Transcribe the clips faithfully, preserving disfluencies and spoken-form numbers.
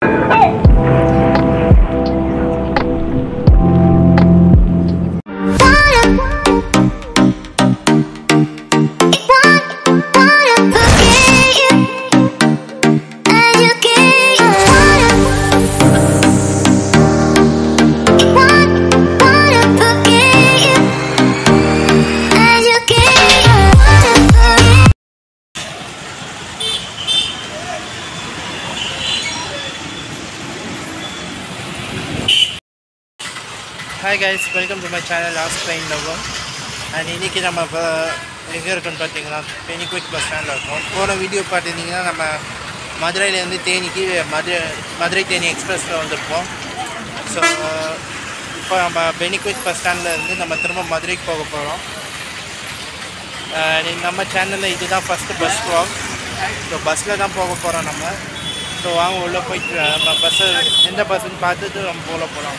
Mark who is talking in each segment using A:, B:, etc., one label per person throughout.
A: Hi guys, welcome to my channel Last Train Lover. And இன்னைக்கு நம்ம எங்கே இருக்குன்னு பார்த்தீங்கன்னா தேனி குயிக் பஸ் ஸ்டாண்டில் இருக்கோம். போன வீடியோ பார்த்தீங்கன்னா நம்ம மதுரையிலேருந்து தேனிக்கு மதுரை மதுரை தேனி எக்ஸ்பிரஸில் வந்திருப்போம். ஸோ இப்போ நம்ம பெனி குயிக் பஸ் ஸ்டாண்டில் இருந்து நம்ம திரும்ப மதுரைக்கு போக போகிறோம். நம்ம சேனலில் இதுதான் ஃபஸ்ட்டு பஸ் vlog. ஸோ பஸ்ஸில் தான் போக போகிறோம் நம்ம. ஸோ வாங்க உள்ளே போயிட்டு நம்ம பஸ்ஸை எந்த பஸ்ஸுன்னு பார்த்துட்டு நம்ம போல போகிறோம்.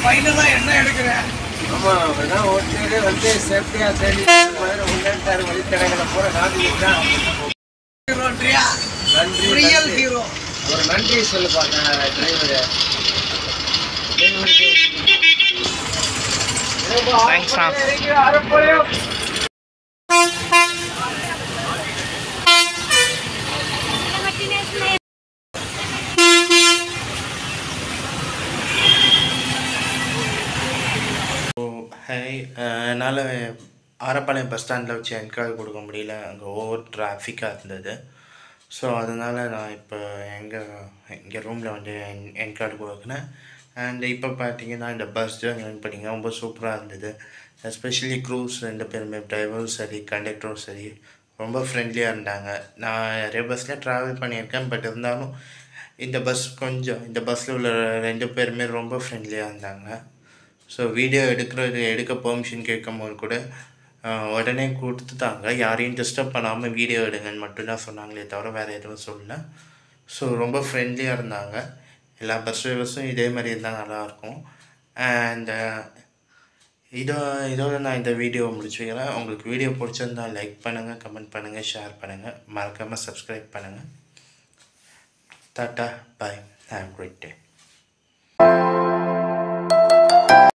B: ஃபைனலா என்ன எடுக்கிறேன்? ஆமா, அதான் ஓட்டிலே வந்து சேஃப்டியா தேடி மாதிரி உள்ளாண்டார் வழித்தடங்களை போற நாடு தான். ஹீரோன்றியா? நன்றி. Real hero. ஒரு நன்றி சொல்லு பாக்க driver.
A: Thanks sir.
B: Arappalayam.
A: Hi, என்னால் ஆரப்பாளையம் பஸ் ஸ்டாண்டில் வச்சு என்கார்டு கொடுக்க முடியல, அங்கே ஓவர் டிராஃபிக்காக இருந்தது. ஸோ அதனால் நான் இப்போ எங்கள் எங்கள் ரூமில் வந்து என் என்கார்டு கொடுக்குறேன். அண்ட் இப்போ பார்த்தீங்கன்னா இந்த பஸ் ஜர்னி பார்த்தீங்கன்னா ரொம்ப சூப்பராக இருந்தது. எஸ்பெஷலி க்ரூஸ் ரெண்டு பேருமே, டிரைவரும் சரி கண்டக்டரும் சரி ரொம்ப ஃப்ரெண்ட்லியாக இருந்தாங்க. நான் நிறைய பஸ்ஸில் ட்ராவல் பண்ணியிருக்கேன், பட் இருந்தாலும் இந்த பஸ் கொஞ்சம் இந்த பஸ்ஸில் உள்ள ரெண்டு பேருமே ரொம்ப ஃப்ரெண்ட்லியாக இருந்தாங்க. ஸோ வீடியோ எடுக்கிறது எடுக்க பெர்மிஷன் கேட்கும் போது கூட உடனே கொடுத்துட்டாங்க. யாரையும் டிஸ்டர்ப் பண்ணாமல் வீடியோ எடுங்கன்னு மட்டும்தான் சொன்னாங்களே தவிர வேறு எதுவும் சொல்லல. ஸோ ரொம்ப ஃப்ரெண்ட்லியாக இருந்தாங்க. எல்லா பஸ் டிரைவர்ஸும் இதே மாதிரி இருந்தால் நல்லாயிருக்கும். அண்ட் இதோ இதோட நான் இந்த வீடியோ முடிச்சுக்கிறேன். உங்களுக்கு வீடியோ பிடிச்சிருந்தா லைக் பண்ணுங்கள், கமெண்ட் பண்ணுங்கள், ஷேர் பண்ணுங்கள், மறக்காமல் சப்ஸ்கிரைப் பண்ணுங்கள். Tata, bye, have a great day.